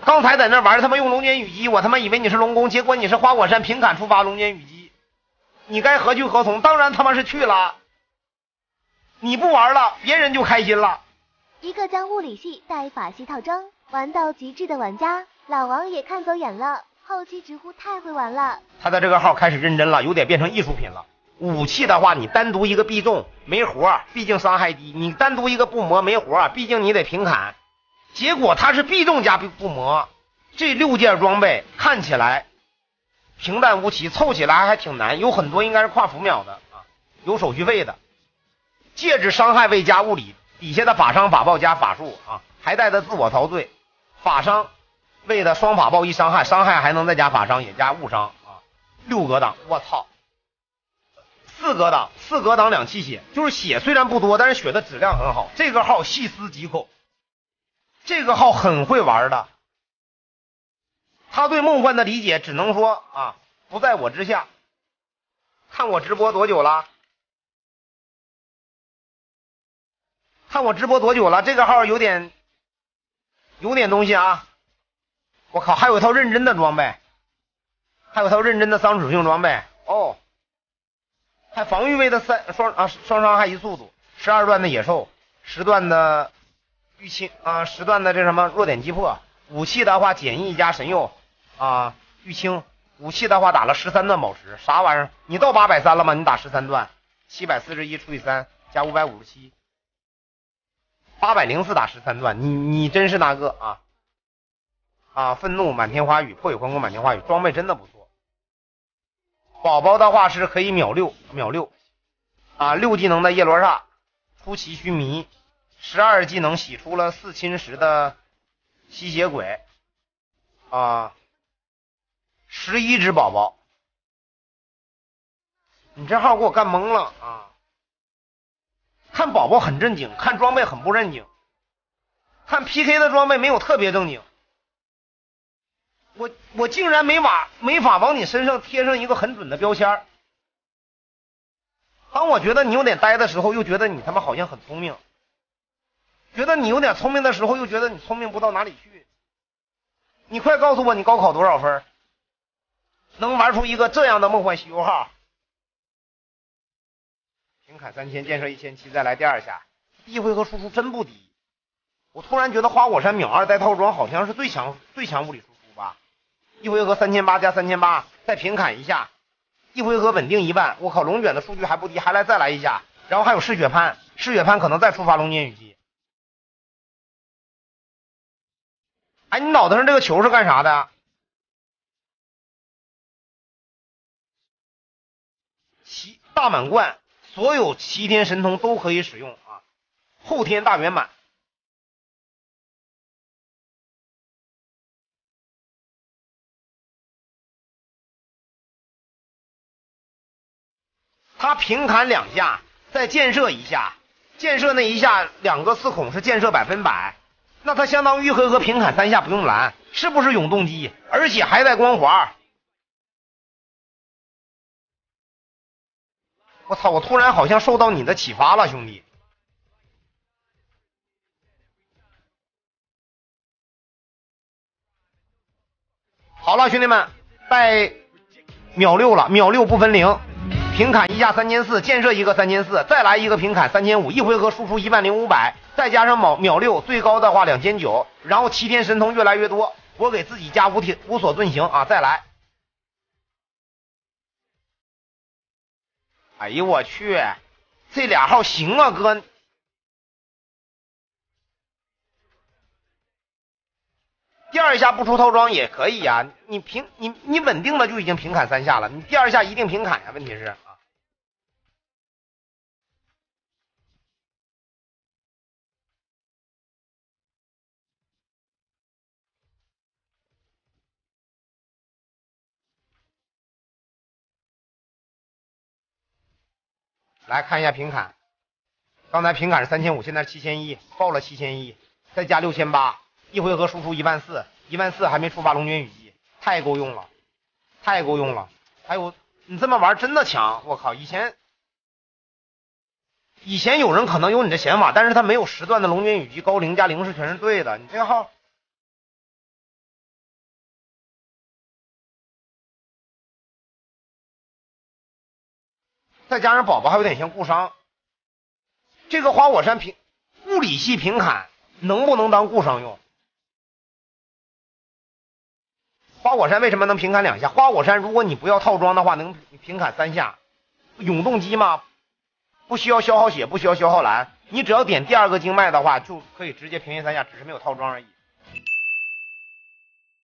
刚才在那玩他妈用龙卷雨击，我他妈以为你是龙宫，结果你是花果山平砍触发龙卷雨击，你该何去何从？当然他妈是去了。你不玩了，别人就开心了。 一个将物理系带法系套装玩到极致的玩家，老王也看走眼了，后期直呼太会玩了。 他的这个号开始认真了，有点变成艺术品了。武器的话，你单独一个必中没活，毕竟伤害低；你单独一个不磨没活，毕竟你得平砍。结果他是必中加不磨，这6件装备看起来平淡无奇，凑起来还挺难，有很多应该是跨浮秒的啊，有手续费的。戒指伤害位加物理，底下的法伤法爆加法术啊，还带的自我陶醉。法伤位的双法爆一伤害，伤害还能再加法伤，也加误伤啊。6格挡，我操！4格挡，4格挡2气血，就是血虽然不多，但是血的质量很好。这个号细思极恐，这个号很会玩的。他对梦幻的理解只能说啊，不在我之下。看我直播多久了？看我直播多久了？这个号有点东西啊！我靠，还有一套认真的装备，还有一套认真的丧属性装备哦，还防御位的双伤害1速度，12段的野兽，10段的玉清啊，10段的这什么弱点击破。武器的话，简易加神佑啊，玉清。武器的话打了13段宝石，啥玩意儿？你到830了吗？你打13段，741除以3加557。804打13段，你真是那个愤怒满天花雨，破雨狂攻满天花雨，装备真的不错。宝宝的话是可以秒6啊，6技能的叶罗刹，出奇须弥，12技能洗出了4侵蚀的吸血鬼啊，11只宝宝，你这号给我干懵了啊！看宝宝很正经，看装备很不正经，看 PK 的装备没有特别正经。我竟然没法往你身上贴上一个很准的标签。当我觉得你有点呆的时候，又觉得你他妈好像很聪明；觉得你有点聪明的时候，又觉得你聪明不到哪里去。你快告诉我，你高考多少分？能玩出一个这样的梦幻西游号？平砍3000，建设1700，再来第2下。第1回合输出真不低。我突然觉得花果山秒2带套装好像是最强物理输出吧。1回合3800加3800，再平砍一下，1回合稳定1万。我靠，龙卷的数据还不低，再来一下，然后还有嗜血潘可能再触发龙卷雨击。哎，你脑袋上这个球是干啥的？大满贯。所有7天神通都可以使用啊，后天大圆满。他平砍2下，再建设1下，建设那1下2个4孔是建设100%，那他相当于1回合平砍3下不用蓝，是不是永动机？而且还带光环。我操！我突然好像受到你的启发了，兄弟。好了，兄弟们，带秒6了，秒6不分0，平砍1下3400，建设1个3400，再来一个平砍3500，一回合输出10500，再加上秒6，最高的话2900，然后7天神通越来越多，我给自己加无所遁形啊！再来。哎呦我去，这俩号行啊哥！第2下不出套装也可以呀，你稳定了就已经平砍3下了，你第2下一定平砍呀，问题是啊。来看一下平砍，刚才平砍是3500，现在是7100，爆了7100，再加6800，一回合输出14000，14000还没触发龙卷雨击，太够用了，太够用了。还有你这么玩真的强，我靠！以前有人可能有你的想法，但是他没有10段的龙卷雨击高0加0是全是对的，你这个号再加上宝宝还有点像固伤，这个花果山物理系平砍能不能当固伤用？花果山为什么能平砍2下？花果山如果你不要套装的话，能平砍3下。永动机嘛，不需要消耗血，不需要消耗蓝，你只要点第2个经脉的话，就可以直接平行3下，只是没有套装而已。